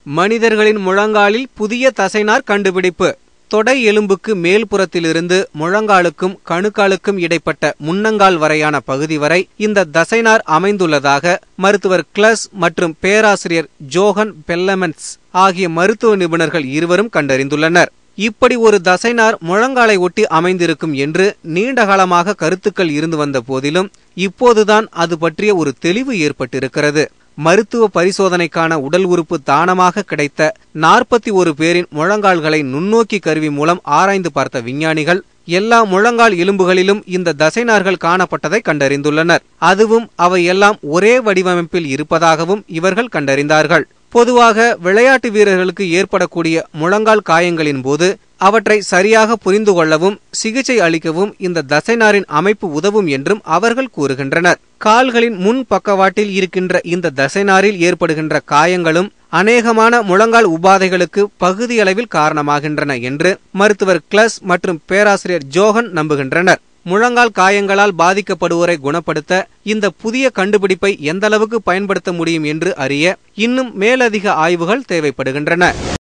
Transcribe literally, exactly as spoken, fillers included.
மனிதர்களின் முழங்காலில் புதிய தசைநார் கண்டுபிடிப்பு. தொடை எலும்புக்கு மேல்புறத்திலிருந்து முழங்காலுக்கும் கணுக்காலுக்கும் இடைப்பட்ட முன்னங்கால் வரையான பகுதி வரை இந்த தசைநார் அமைந்துள்ளதாக மருத்துவர் கிளஸ் மற்றும் பேராசிரியர் ஜோஹன் பெல்லமென்ஸ் ஆகிய மருத்துவ நிபுணர்கள் இருவரும் கண்டறிந்துள்ளனர். இப்படி ஒரு தசைநார் முழங்காலை ஒட்டி அமைந்திருக்கும் என்று நீண்டகாலமாக கருத்துக்கள் இருந்து வந்த போதிலும் இப்போதுதான் அது பற்றிய ஒரு தெளிவு ஏற்பட்டிருக்கிறது. மருத்துவ பரிசோதனைக்கான உடல் உறுப்பு தானமாக கிடைத்த நாற்பத்தி ஒரு பேரின் முழங்கால்களை நுண்ணோக்கி கருவி மூலம் ஆராய்ந்து பார்த்த விஞ்ஞானிகள் எல்லா முழங்கால் எலும்புகளிலும் இந்த தசைநார்கள் காணப்பட்டதை கண்டறிந்துள்ளனர். அதுவும் அவை எல்லாம் ஒரே வடிவமைப்பில் இருப்பதாகவும் இவர்கள் கண்டறிந்தார்கள். பொதுவாக விளையாட்டு வீரர்களுக்கு ஏற்படக்கூடிய முழங்கால் காயங்களின் போது அவற்றை சரியாக புரிந்து கொள்ளவும் சிகிச்சை அளிக்கவும் இந்த தசைநாரின் அமைப்பு உதவும் என்றும் அவர்கள் கூறுகின்றனர். கால்களின் முன் பக்கவாட்டில் இருக்கின்ற இந்த தசைநாரில் ஏற்படுகின்ற காயங்களும் அநேகமான முழங்கால் உபாதைகளுக்கு பகுதியளவில் காரணமாகின்றன என்று மருத்துவர் கிளஸ் மற்றும் பேராசிரியர் ஜோஹன் நம்புகின்றனர். முழங்கால் காயங்களால் பாதிக்கப்படுவோரை குணப்படுத்த இந்த புதிய கண்டுபிடிப்பை எந்தளவுக்கு பயன்படுத்த முடியும் என்று அறிய இன்னும் மேலதிக ஆய்வுகள் தேவைப்படுகின்றன.